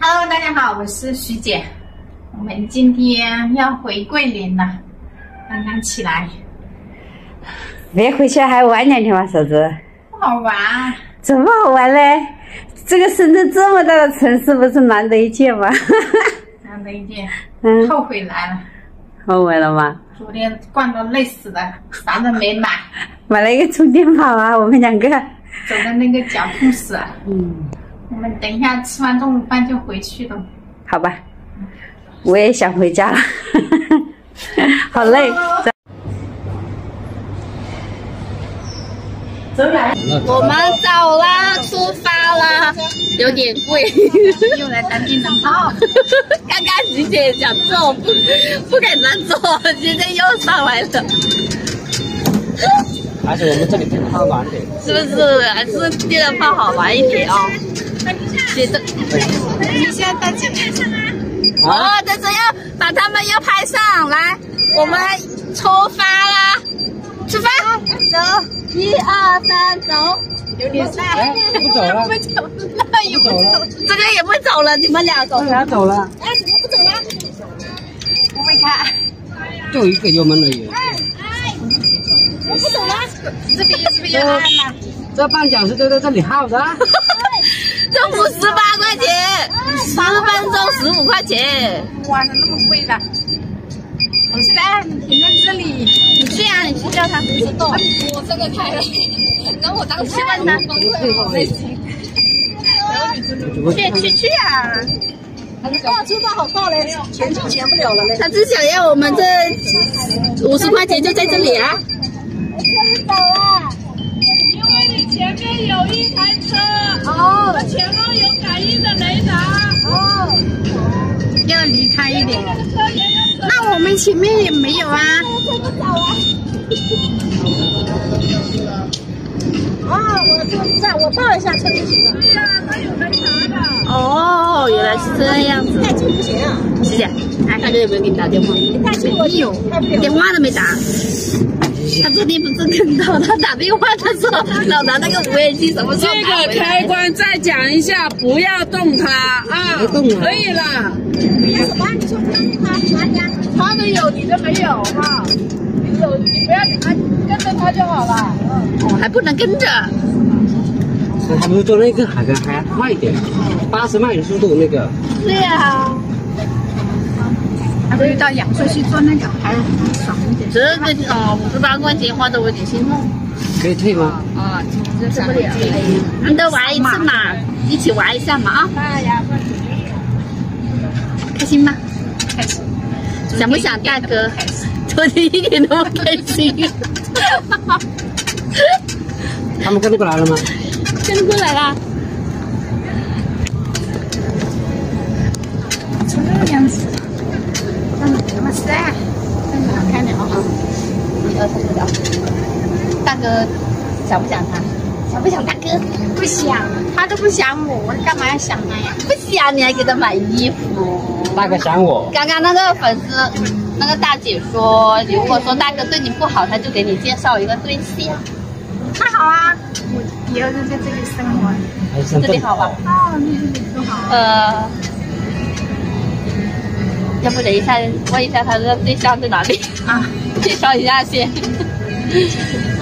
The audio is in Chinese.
Hello， 大家好，我是徐姐。我们今天要回桂林了，刚刚起来。 别回去还玩2天吗，嫂子？ 不好玩。 怎么好玩嘞？这个深圳这么大的城市，不是难得一见吗？ 难得一见。 后悔来了。 后悔了吗？ 昨天逛到累死了，啥都没买。 买了一个充电宝啊，我们2个。 走的那个脚痛死了。我们等一下吃完中午饭就回去了。 好吧，我也想回家了，好累。 我们走了，出发了，有点贵。 又来当电灯泡。 刚刚徐姐想坐，不给她坐，现在又上来了。 还是我们这里电灯泡玩点， 是不是？还是电灯泡好玩一点哦。接着， 你现在大姐。 哦，这是要把他们要拍上来，我们出发啦！出发，走，1、2、3，走。 有点晒。 不走了， 不走了，也不走了。 这个也不走了，你们俩走。 俩走了。 哎，怎么不走了？ 不会开。 就一个油门而已。 怎么不走了？ 这边是不是要按了？ 这绊脚是就在这里耗的。 这58块钱，10分钟15块钱。 哇，怎么那么贵的？我在，你停在这里。 你去啊，你去叫他不是动。 我这个开了，跟我当时问他。去啊！ 哇，车道好大嘞，前进前不了了嘞。 他只想要我们这50块钱就在这里啊。 我这里走了。 因为你前面有一台车， 哦， 前方有感应的雷达， 哦，要离开一点。 这个车也有。 那我们前面也没有啊。 怎么走啊？ 我报一下车就行了。 对呀，它有雷达的。 哦，原来是这样子。 带进不行啊。 师姐，大哥有没有给你打电话？ 带进我有， 电话都没打。他昨天不是跟到他打电话，他说老拿那个无人机什么时候这个开关再讲一下，不要动它啊，可以了。 为什么？你说他哪里啊？ 他的有，你的没有哈。你有，你不要理他，跟着他就好了。 哦，还不能跟着。 他不是做那个还快一点，80迈的速度那个。 对呀。 还不如到阳朔去做那个，还爽一点。 这个58块钱花的我有点心痛。 可以退吗？ 啊，这不了。你都玩一次嘛，一起玩一下嘛啊！开心吗？ 开心。 想不想大哥？昨天一点都不开心。 他们跟过来了吗？ 跟过来啦。 就这个样子。怎么晒？这个好看点哦。 1、2、3，聊。大哥，想不想他？想不想大哥？ 不想，他都不想我，我干嘛要想他呀？ 不想，你还给他买衣服。 大哥想我。 刚刚那个粉丝，那个大姐说，如果说大哥对你不好，他就给你介绍一个对象。 太好啊！我以后就在这里生活。 这里好吧？ 哦，这里多好。 要不等一下问一下他的对象在哪里啊？介绍一下先。